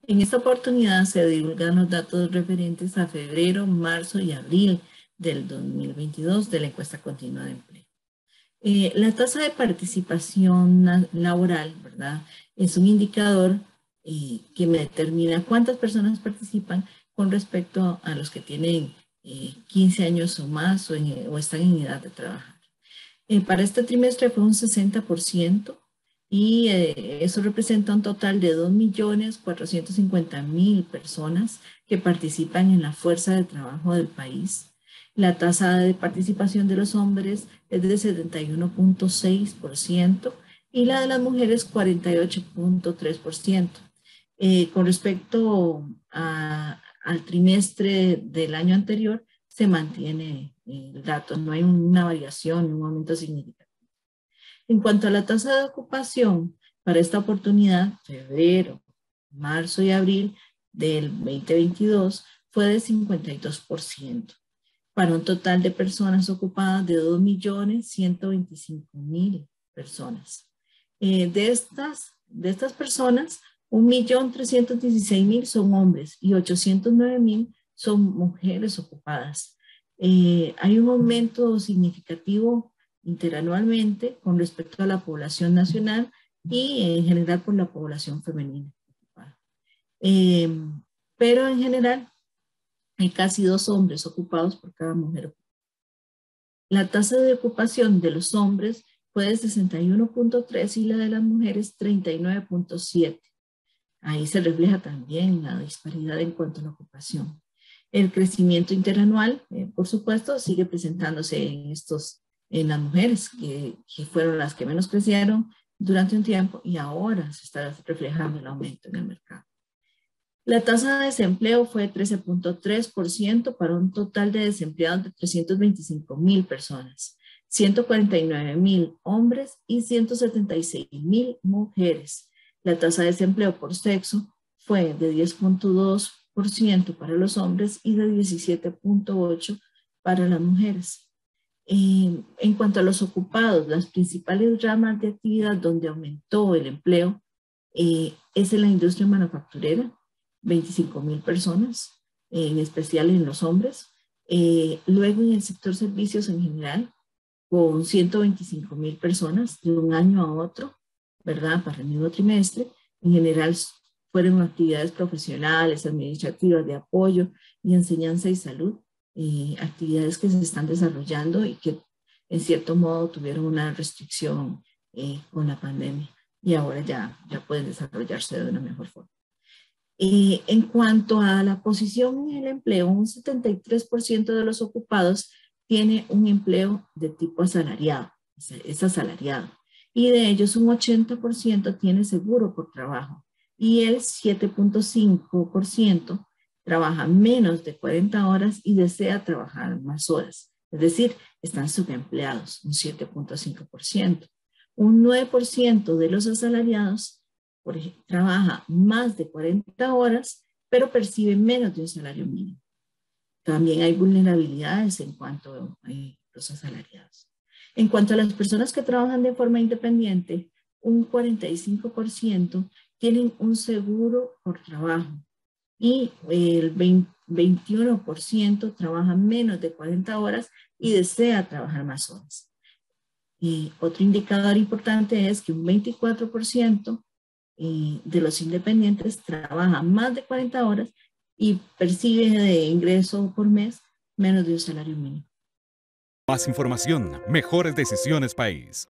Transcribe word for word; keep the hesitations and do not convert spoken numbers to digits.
En esta oportunidad se divulgan los datos referentes a febrero, marzo y abril del dos mil veintidós de la encuesta continua de empleo. Eh, la tasa de participación laboral, ¿verdad? Es un indicador eh, que me determina cuántas personas participan con respecto a los que tienen eh, quince años o más o, en, o están en edad de trabajar. Eh, para este trimestre fue un sesenta por ciento y eh, eso representa un total de dos millones cuatrocientos cincuenta mil personas que participan en la fuerza de trabajo del país. La tasa de participación de los hombres es de setenta y uno punto seis por ciento y la de las mujeres cuarenta y ocho punto tres por ciento. Eh, con respecto a, al trimestre del año anterior, se mantiene el dato, no hay una variación, un aumento significativo. En cuanto a la tasa de ocupación, para esta oportunidad, febrero, marzo y abril del veinte veintidós fue de cincuenta y dos por ciento, para un total de personas ocupadas de dos millones ciento veinticinco mil personas. Eh, de, estas, de estas personas, un millón trescientos dieciséis mil son hombres y ochocientos nueve mil son mujeres ocupadas. Eh, hay un aumento significativo interanualmente con respecto a la población nacional y en general por la población femenina ocupada. Eh, pero en general hay casi dos hombres ocupados por cada mujer. La tasa de ocupación de los hombres fue de sesenta y uno punto tres y la de las mujeres treinta y nueve punto siete. Ahí se refleja también la disparidad en cuanto a la ocupación. El crecimiento interanual, eh, por supuesto, sigue presentándose en, estos, en las mujeres, que, que fueron las que menos crecieron durante un tiempo y ahora se está reflejando el aumento en el mercado. La tasa de desempleo fue de trece punto tres por ciento para un total de desempleados de trescientos veinticinco mil personas, ciento cuarenta y nueve mil hombres y ciento setenta y seis mil mujeres. La tasa de desempleo por sexo fue de diez punto dos por ciento para los hombres y de diecisiete punto ocho por ciento para las mujeres. Eh, en cuanto a los ocupados, las principales ramas de actividad donde aumentó el empleo eh, es en la industria manufacturera, veinticinco mil personas, eh, en especial en los hombres. Eh, luego en el sector servicios en general, con ciento veinticinco mil personas de un año a otro, ¿verdad? Para el mismo trimestre. En general fueron actividades profesionales, administrativas, de apoyo y enseñanza y salud, eh, actividades que se están desarrollando y que en cierto modo tuvieron una restricción eh, con la pandemia y ahora ya, ya pueden desarrollarse de una mejor forma. Eh, en cuanto a la posición en el empleo, un setenta y tres por ciento de los ocupados tiene un empleo de tipo asalariado, es asalariado, y de ellos un ochenta por ciento tiene seguro por trabajo y el siete punto cinco por ciento trabaja menos de cuarenta horas y desea trabajar más horas, es decir, están subempleados, un siete punto cinco por ciento. Un nueve por ciento de los asalariados por ejemplo, trabaja más de cuarenta horas, pero percibe menos de un salario mínimo. También hay vulnerabilidades en cuanto a los asalariados. En cuanto a las personas que trabajan de forma independiente, un cuarenta y cinco por ciento tienen un seguro por trabajo y el veintiuno por ciento trabaja menos de cuarenta horas y desea trabajar más horas. Y otro indicador importante es que un veinticuatro por ciento de los independientes trabaja más de cuarenta horas y percibe de ingreso por mes menos de un salario mínimo. Más información, mejores decisiones país.